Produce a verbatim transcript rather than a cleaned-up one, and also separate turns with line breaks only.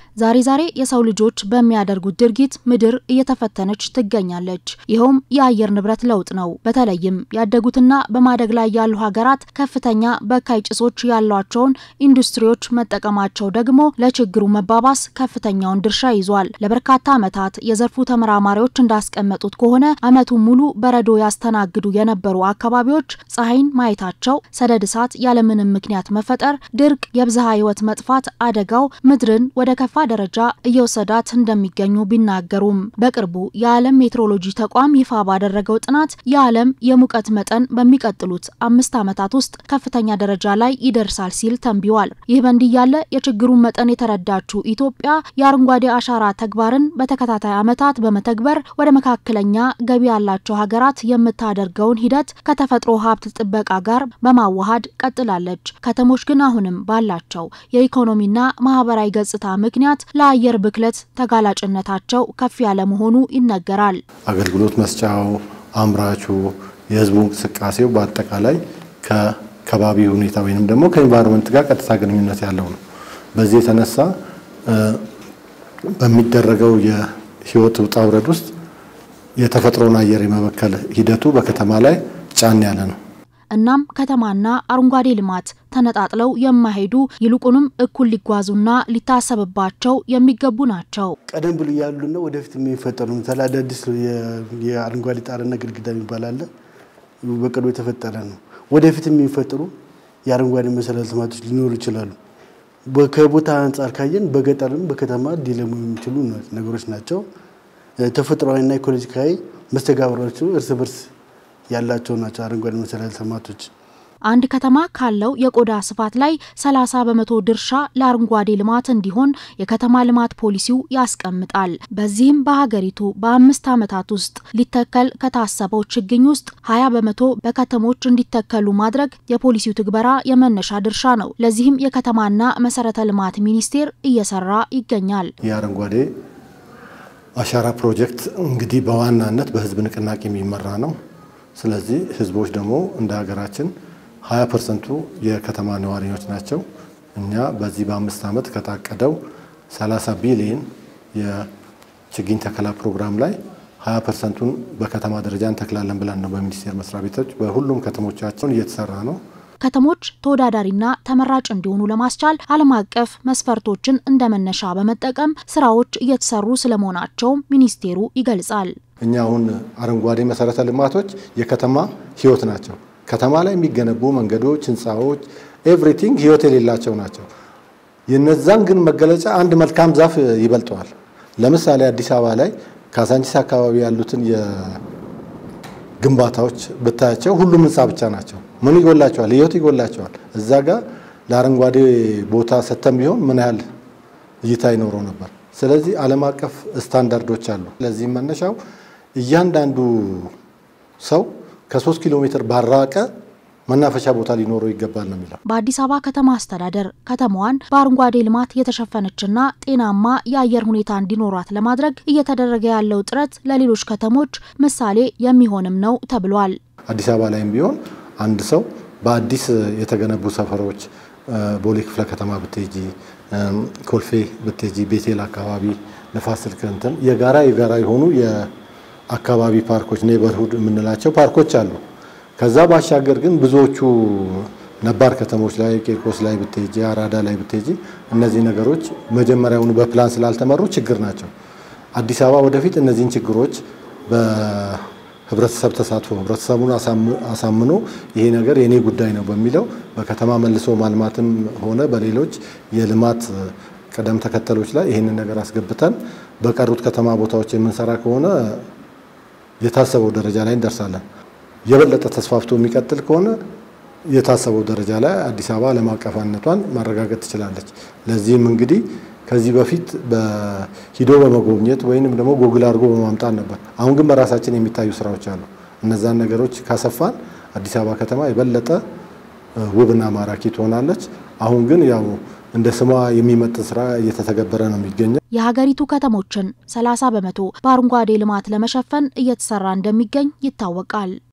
ዛሬ ዛሬ የሰው ልጆች በሚያደርጉት ድርጊት ምድር እየተፈተነች ትገኛለች። ይሄውም የአየር ንብረት ለውጥ ነው። በተለይም ያደጉትና በማደግ ላይ ያሉ ሀገራት ከፍተኛ በካይ ጭሶች ያሏቸውን ኢንዱስትሪዎች መጠቀማቸው ደግሞ ለችግሩ መባባስ ከፍተኛውን ድርሻ ይዟል። ለበርካታ ዓመታት የዘርፉ ተመራማሪዎች እንዳስቀመጡት ከሆነ ዓመቱ ሙሉ በረዶ ያስተናግዱ የነበሩ አካባቢዎች ፀሐይን ማየታቸው፣ ሰደድ እሳት ያለምንም ምክንያት መፈጠር፣ ድርቅ፣ የብዝሃ ሕይወት መጥፋት አደጋው ምድርን ወደ ከፋ ደረጃ እየወሰዳት እንደሚገኙ ቢናገሩም በቅርቡ የዓለም ሜትሮሎጂ ተቋም ይፋ ባደረገው ጥናት የዓለም የሙቀት መጠን በሚቀጥሉት አምስት ዓመታት ውስጥ ከፍተኛ ደረጃ ላይ ይደርሳል ሲል ተንብዮአል። ይህ በእንዲህ ያለ የችግሩን መጠን የተረዳችው ኢትዮጵያ የአረንጓዴ አሻራ ተግባርን በተከታታይ ዓመታት በመተግበር ወደ መካከለኛ ገቢ ያላቸው ሀገራት የምታደርገውን ሂደት ከተፈጥሮ ሀብት ጥበቃ ጋር በማዋሃድ ቀጥላለች። ከተሞች ግን አሁንም ባላቸው የኢኮኖሚና ማህበራዊ ገጽታ ምክንያት ለአየር ብክለት ተጋላጭነታቸው ከፍ ያለ መሆኑ ይነገራል።
አገልግሎት መስጫው፣ አምራቹ፣ የህዝቡ እንቅስቃሴው በአጠቃላይ ከከባቢ ሁኔታ ወይንም ደግሞ ከኢንቫይሮንመንት ጋር ቀጥታ ግንኙነት ያለው ነው። በዚህ የተነሳ በሚደረገው የህይወት ውጣ ውረድ ውስጥ የተፈጥሮን አየር የመበከል ሂደቱ በከተማ ላይ ጫን ያለ ነው።
እናም ከተማና አረንጓዴ ልማት ተነጣጥለው የማይሄዱ ይልቁንም እኩል ሊጓዙና ሊታሰብባቸው የሚገቡ ናቸው።
ቀደም ብሎ ያሉና ወደፊት የሚፈጠሩ ተላዳዲስ የአረንጓዴ ጣራና ግድግዳ ይባላል በቅርቡ የተፈጠረ ነው። ወደፊት የሚፈጠሩ የአረንጓዴ መሰረተ ልማቶች ሊኖሩ ይችላሉ። በከቦታ አንፃር ካየን በገጠርም በከተማ ዲለሙ የሚችሉ ነገሮች ናቸው። ተፈጥሯዊና ኢኮሎጂካዊ መስተጋብሮቹ እርስ በርስ ያላቸው ናቸው አረንጓዴ መሰረተ ልማቶች።
አንድ ከተማ ካለው የቆዳ ስፋት ላይ ሰላሳ በመቶ ድርሻ ለአረንጓዴ ልማት እንዲሆን የከተማ ልማት ፖሊሲው ያስቀምጣል። በዚህም በሀገሪቱ በአምስት ዓመታት ውስጥ ሊተከል ከታሰበው ችግኝ ውስጥ ሀያ በመቶ በከተሞች እንዲተከሉ ማድረግ የፖሊሲው ትግበራ የመነሻ ድርሻ ነው። ለዚህም የከተማና መሰረተ ልማት ሚኒስቴር እየሰራ ይገኛል።
የአረንጓዴ አሻራ ፕሮጀክት እንግዲህ በዋናነት በህዝብ ንቅናቄ የሚመራ ነው። ስለዚህ ህዝቦች ደግሞ እንደ ሀገራችን ሀያ ፐርሰንት የከተማ ነዋሪዎች ናቸው። እኛ በዚህ በአምስት ዓመት ከታቀደው ሰላሳ ቢሊዮን የችግኝ ተከላ ፕሮግራም ላይ ሀያ ፐርሰንቱን በከተማ ደረጃ እንተክላለን ብለን ነው በሚኒስቴር መስሪያ ቤቶች በሁሉም ከተሞቻችን እየተሰራ ነው።
ከተሞች ተወዳዳሪና ተመራጭ እንዲሆኑ ለማስቻል ዓለም አቀፍ መስፈርቶችን እንደመነሻ በመጠቀም ስራዎች እየተሰሩ ስለመሆናቸው ሚኒስቴሩ ይገልጻል።
እኛ አሁን አረንጓዴ መሰረተ ልማቶች የከተማ ህይወት ናቸው። ከተማ ላይ የሚገነቡ መንገዶች፣ ህንጻዎች ኤቭሪቲንግ ህይወት የሌላቸው ናቸው። የነዛን ግን መገለጫ አንድ መልካም ዛፍ ይበልጠዋል። ለምሳሌ አዲስ አበባ ላይ ካዛንቺስ አካባቢ ያሉትን የግንባታዎች ብታያቸው ሁሉም ህንጻ ብቻ ናቸው። ምን ይጎላቸዋል? ህይወት ይጎላቸዋል። እዛ ጋር ለአረንጓዴ ቦታ ሰተም ቢሆን ምን ያህል እይታ ይኖረው ነበር። ስለዚህ ዓለም አቀፍ ስታንዳርዶች አሉ። ለዚህ መነሻው እያንዳንዱ ሰው ከሶስት ኪሎ ሜትር ባራቀ መናፈሻ ቦታ ሊኖረው ይገባል ነው የሚለው።
በአዲስ አበባ ከተማ አስተዳደር ከተማዋን በአረንጓዴ ልማት የተሸፈነችና ጤናማ የአየር ሁኔታ እንዲኖራት ለማድረግ እየተደረገ ያለው ጥረት ለሌሎች ከተሞች ምሳሌ የሚሆንም ነው ተብሏል።
አዲስ አበባ ላይም ቢሆን አንድ ሰው በአዲስ የተገነቡ ሰፈሮች ቦሌ ክፍለ ከተማ ብትሄጂ፣ ኮልፌ ብትሄጂ፣ ቤቴል አካባቢ፣ ንፋስ ስልክ እንትን የጋራ የጋራ የሆኑ የአካባቢ ፓርኮች ኔበርሁድ የምንላቸው ፓርኮች አሉ። ከዛ ባሻገር ግን ብዙዎቹ ነባር ከተሞች ላይ ቄርቆስ ላይ ብትሄጂ፣ አራዳ ላይ ብትሄጂ እነዚህ ነገሮች መጀመሪያውኑ በፕላን ስላልተመሩ ችግር ናቸው። አዲስ አበባ ወደፊት እነዚህን ችግሮች በህብረተሰብ ተሳትፎ ህብረተሰቡን አሳምኖ ይሄ ነገር የኔ ጉዳይ ነው በሚለው በከተማ መልሶ ማልማትም ሆነ በሌሎች የልማት ቀደም ተከተሎች ላይ ይሄንን ነገር አስገብተን በቀሩት ከተማ ቦታዎች የምንሰራ ከሆነ የታሰበው ደረጃ ላይ እንደርሳለን። የበለጠ ተስፋፍቶ የሚቀጥል ከሆነ የታሰበው ደረጃ ላይ አዲስ አበባ ዓለም አቀፋነቷን ማረጋገጥ ትችላለች። ለዚህም እንግዲህ ከዚህ በፊት በሂዶ በመጎብኘት ወይንም ደግሞ ጎግል አድርጎ በማምጣት ነበር። አሁን ግን በራሳችን የሚታዩ ስራዎች አሉ። እነዛን ነገሮች ካሰፋን አዲስ አበባ ከተማ የበለጠ ውብና ማራኪ ትሆናለች። አሁን ግን ያው እንደ ስሟ የሚመጥን ስራ እየተተገበረ ነው የሚገኘው።
የሀገሪቱ ከተሞችን ሰላሳ በመቶ በአረንጓዴ ልማት ለመሸፈን እየተሰራ እንደሚገኝ ይታወቃል።